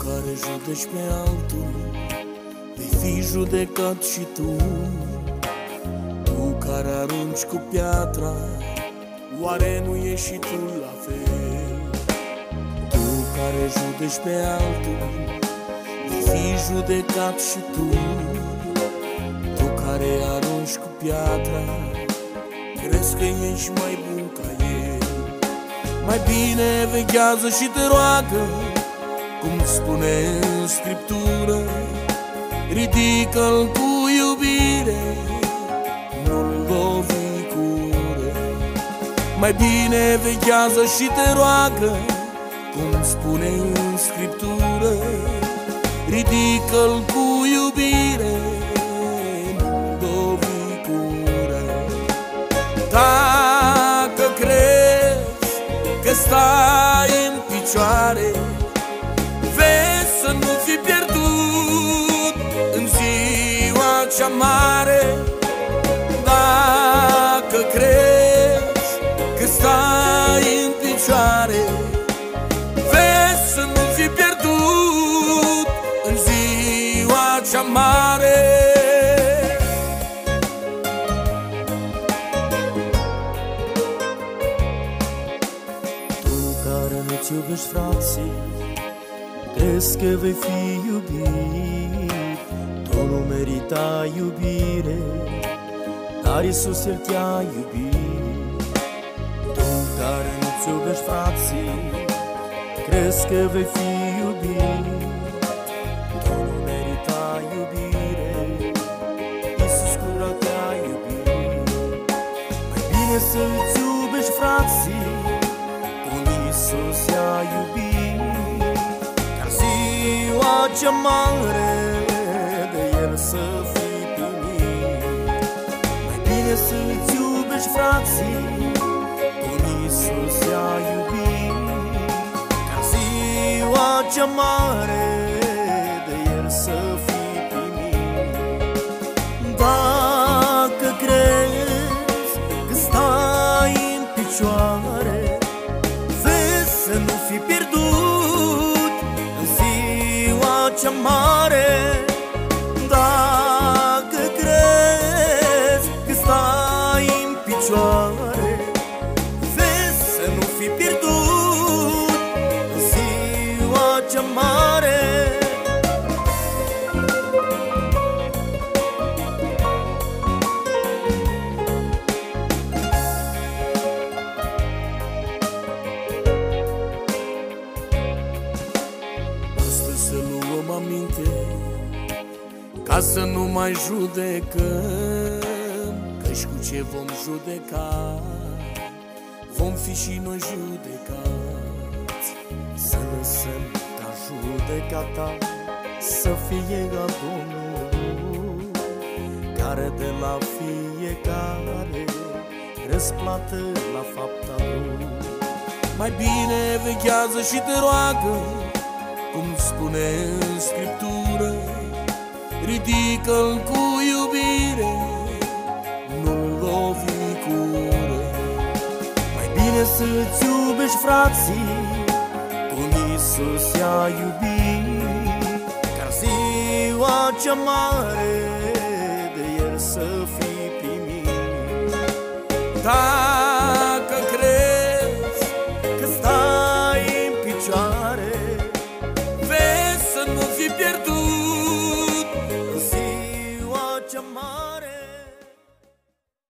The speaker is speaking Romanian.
care judeci pe altul, vei fi judecat și tu. Tu care arunci cu piatra, oare nu ești și tu la fel? Tu care judeci pe altul, vei fi judecat și tu. Tu care arunci cu piatra, crezi că ești mai bun ca el. Mai bine veghează și te roagă, cum spune în Scriptură, ridică-l cu iubire, nu-l lovi cu ură. Mai bine veghează și te roagă, cum spune în Scriptură, ridică-l cu iubire, nu-l lovi cu ură. Dacă crezi că stai în picioare, vezi să nu fi pierdut în ziua cea mare. Dacă crezi că stai în picioare, vezi să nu fi pierdut în ziua cea mare. Tu care nu-ți iubești frații, crezi că vei fi iubit. Tu nu merita iubire, dar Iisus El te-a iubit. Tu care nu-ți iubești frații, crezi că vei fi iubit. Tu nu merita iubire, Iisus cu drag te-a iubit. Mai bine să-ți iubești frații, cum Iisus i-a iubit. Ziua cea mare, de El să fii primit. Mai bine să-ți iubești frații, cum Iisus i-a iubit. Ca ziua cea mare, de El să fii primit. Dacă crezi că stai în picioare, vezi să nu fii pierdut cea mare. Dacă crezi că stai în picioare, vezi să nu fi pierdut în ziua cea mare. Să luăm aminte, ca să nu mai judecăm, căci cu ce vom judeca, vom fi și noi judecați. Să lăsăm ca judecata să fie a Domnului, care de la fiecare răsplată la fapta lui. Mai bine veghează și te roagă, cum spune în Scriptură, ridică-l cu iubire, nu-l lovi cu ură. Mai bine să-ți iubești frații, cum Iisus i-a iubit. Ca ziua cea mare, de El să fii primit.